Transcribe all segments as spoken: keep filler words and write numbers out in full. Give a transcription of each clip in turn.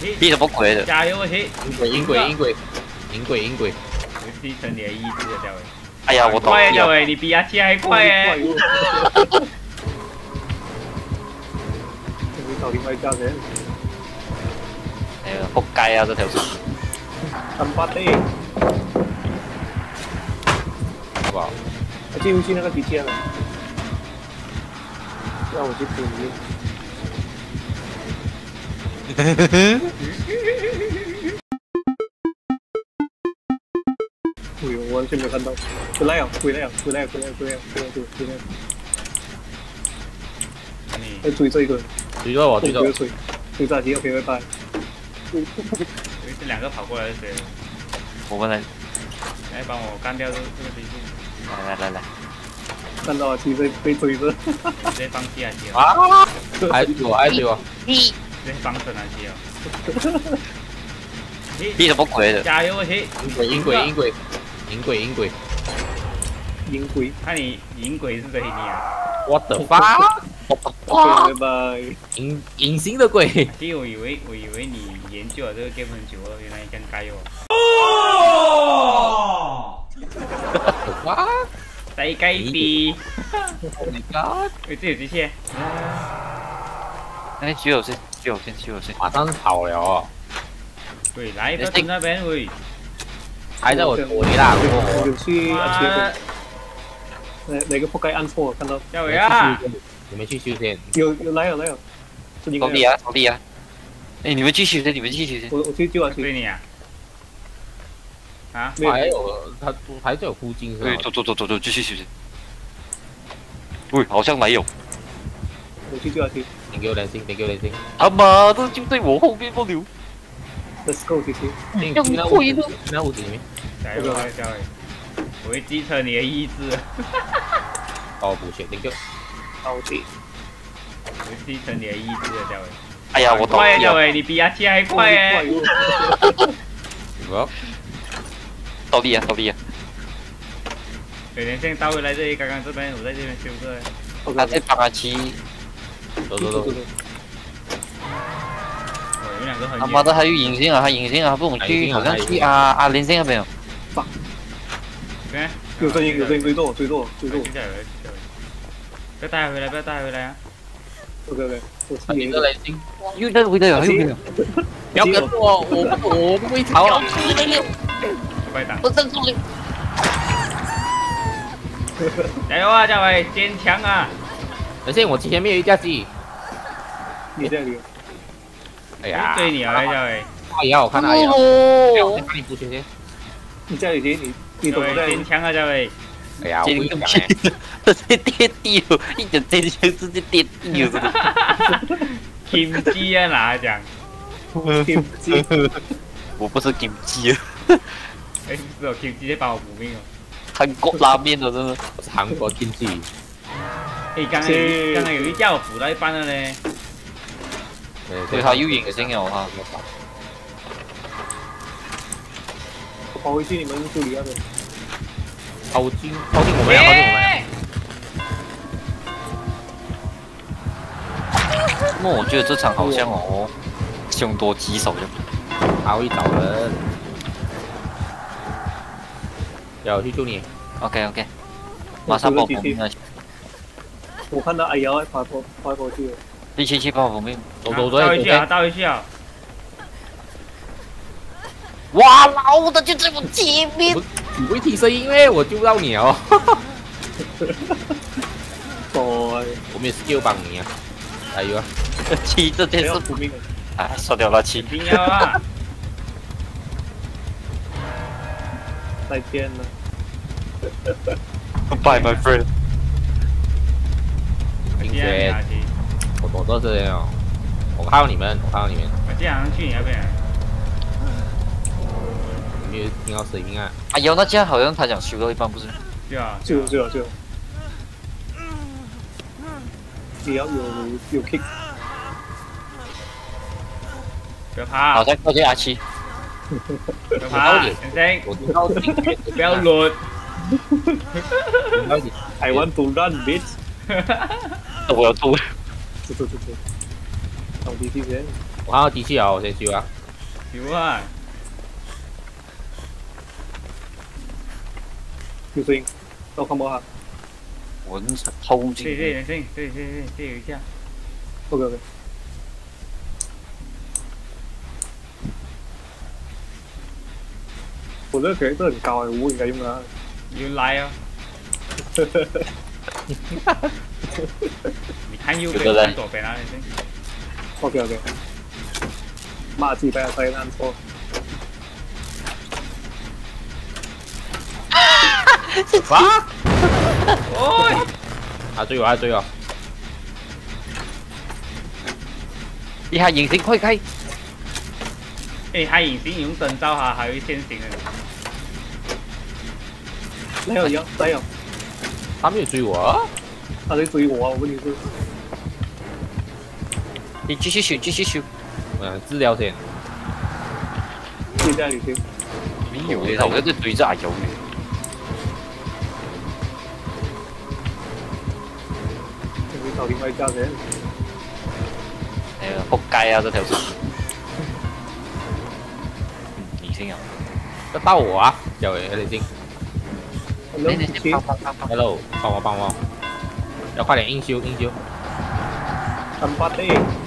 逼什么鬼的？ 加油我去！ 音轨音轨音轨音轨音轨。 我继承你的意志了，嘉伟。 哎呀，我倒快啊， 地了。 嘉伟，你比阿七还快哎！ 你搞另外一家人， 哎呀，仆街啊！这条船。 三八 D， 好不好？ 我进不去那个底线了，让我去补一。哎呦，我完全没有看到，回来呀，回来呀，回来呀，回来呀，回来呀，回来呀，回来呀！ 你在追这一个， 追着我，追着我。 追，追炸鸡 ，OK， 拜拜。 这两个跑过来是谁？ 我们来， 来帮我干掉这这个敌人。 来来来来， 看到阿七被被追着， 直接放弃阿七了。 啊！还追我，还追我。 直接放生阿七了。 逼什么鬼的？ 加油我去！ 音轨音轨音轨音轨音轨。 银龟。 看你银鬼是谁你啊？ What the fuck？ OK， 拜拜。 隐隐形的鬼。 其实我以为我以为你研究了这个 game 很久了，原来这样该哦。 哦！哇！ 再改笔。 Oh my god！ 喂，这有机械。 哎，徐有先，徐有先，徐有先。 马上跑了哦。 喂，来，不要停那边喂。 还在我腿啦！ 我有去阿七那边。哪哪个仆街按错？看到。 嘉伟啊！ 你们去修仙。 有有来有来有。 扫地啊，扫地啊！哎，你们继续先，你们继续先。 我我去救阿七。 对你啊。啊？ 还有他还在有附近是吧？ 对，走走走走走，继续继续。喂，好像没有。 我去救阿七。 你给我连心，你给我连心。 他妈的就在我后面不留。 Let's go， 姐姐。 要会的。那屋子里面。 加油啊，嘉伟！我会继承你的意志。 哦，不行，那个。 好的。 我会继承你的意志的，嘉伟。 哎呀，我倒快啊， 地了。 嘉伟，你比阿七还快哎！ 我。 倒地啊，倒地啊！ 有连线倒回来这里，刚刚这边我在这边修着。 他在帮阿七。 走走走。 有两个很他妈的，还有隐形啊，他隐形啊，不懂去，好像去啊啊连线那边。 放。有声音，有声音，追着我，追着我，追着我。 不要带回来，不要带回来啊 ！OK OK， 我他一个雷星。 又在回来了，又回来。 不要跟我，我我不会逃啊！ 快打！ 我站住你！ 加油啊，嘉伟，坚强啊！ 而且我前面有一架机。 你在里。 哎呀！ 追你啊，嘉伟！ 哎呀，我看到哎呀！我先帮你补血先。 你家里先，你你懂在？ 坚强啊，嘉伟！ 哎呀，我跟你讲哎， 这是跌地了，一点坚强直接跌地了。 kim 鸡啊，哪讲？ kim 鸡， 我不是 kim 鸡啊。 哎，是哦 ，kim 鸡在帮我补命哦。 韩国拉面的，真的。 我是韩国 kim 鸡。 哎，刚刚有刚刚有一架我补到一半了呢。 对他又隐形了他。 我跑回去你们处理那边。 靠近，靠近我们，靠近我们。 那我觉得这场好像哦，凶多吉少的。 他会找人。要我去救你。 OK OK， 马上报命啊！ 我看到哎呀，跑过跑过去了。 第七七报我命， 走走走， 倒回去啊，倒回去啊！ 哇，老的就在我前面。 你会提声音咩？我救到你哦。 哦， 我没有 skill 帮你啊！加油啊！ 七这件事不命了。 哎，烧掉了七。 一定要啊！ 再见了。 Bye my friend。 今天我我都这样，我看到你们，我看到你们。 我今天晚上去你那边。 有没有听到声音啊？ 哎呦，那家好像他讲修到一半不是？ 对啊， 就就就。只要有有 kick。 不要怕。 好，再靠近阿七。 不要怕，先生。 我听到不要乱。 I want to run, bitch。 我要吐。 走走走走。到底是谁？ 我看到机器啊，我先修啊。 有啊， 有声音，我看不下。 蚊子偷这里进这里人声，这里这里这里这里有一下。 OK OK。我这个可这很高哎，我应该用它。 有来哦。你看右边，看左边啊，人声。 OK OK。骂自己不要再按错。 哇！ 哦， 他追我，他追我。 一下隐形快开！ 哎，他隐形用灯照他，还会现形的。 没有有没有， 他没有追我啊。 他在追我啊！我问题是， 你继续修，继续修。 我想治疗先。 接下来你先。 没有的，我在这堆着阿油的。 你找另外一家人。 哎呀，仆街啊！這條線。嗯，已經有。 要到我啊，有人已經。 你你你幫幫幫幫。 Hello，幫我幫我，要快點硬修硬修。 三八 A。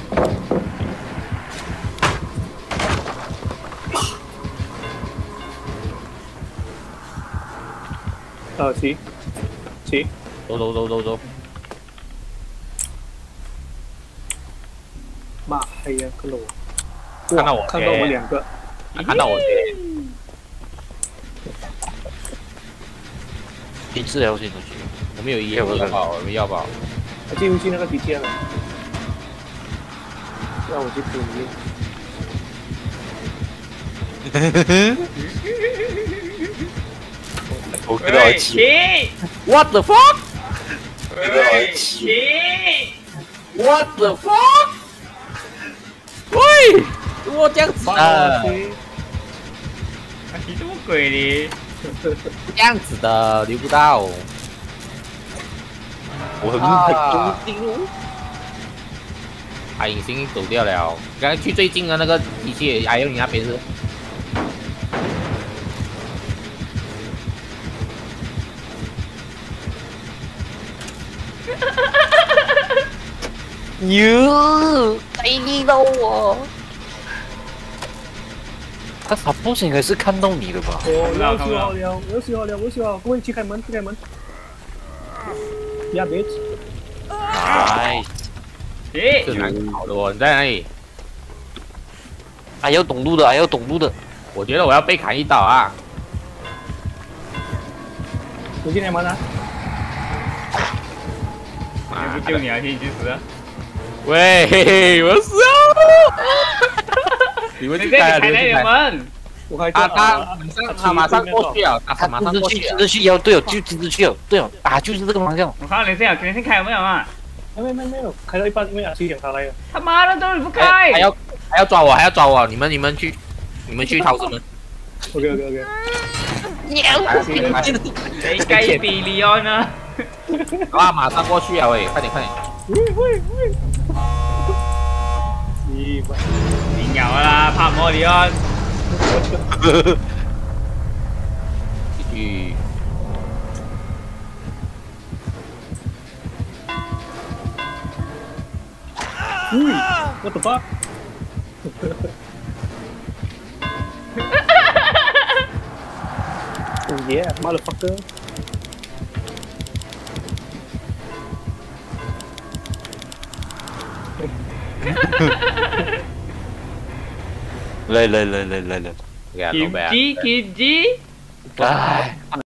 呃，骑，骑。 走走走走走。 妈黑呀，看到我， 看到我， 看到我们两个， 看到我。 你治疗先出去。 我没有医，我要包，我没要包。 他进不去那个机器了，让我去补你。 我跟到起。 What the fuck？ 喂，起 What the fuck？ 喂，我这样子的， 啊，你什么鬼哩？ 这样子的留不到， 我很啊很中他隐形走掉了，刚才去最近的那个机器，还有你那边是。 哟，逮你到我！他他不应该是看到你的吧？ 我要修好了，我要修好了，我要修好，各位去开门，去开门。呀，bitch！ 哎， 诶， 是蛮好的哦，你在哪里？ 还要懂路的，还要懂路的。 我觉得我要被砍一刀啊！ 你进来门啊！ 不救你啊，先去死啊！ 喂，我死了！你们人家去开啊， 你开那个你们去开。 门， 我开他他他马上过去了，他他马上过去了直着去，直。着去，要对哦，就直着去哦，对哦，啊，就是这个方向。 我看到人家肯定开有没有啊？ 没有没有没有，开到一半，因为阿七点他来了。 他妈的，都你不哎开还！要还要抓我，还要抓我！你们你们去，你们去逃什么？ OK OK OK。 谁该比利奥呢？ 啊，马上过去啊！喂，快点快点！ 喂喂喂！你妈！ 你咬啦，怕莫里奥！ 继续。 喂 ，What the fuck？ Oh yeah, motherfucker！ 来来来来来来， Yeah, 김 not bad. 지 김지 哎。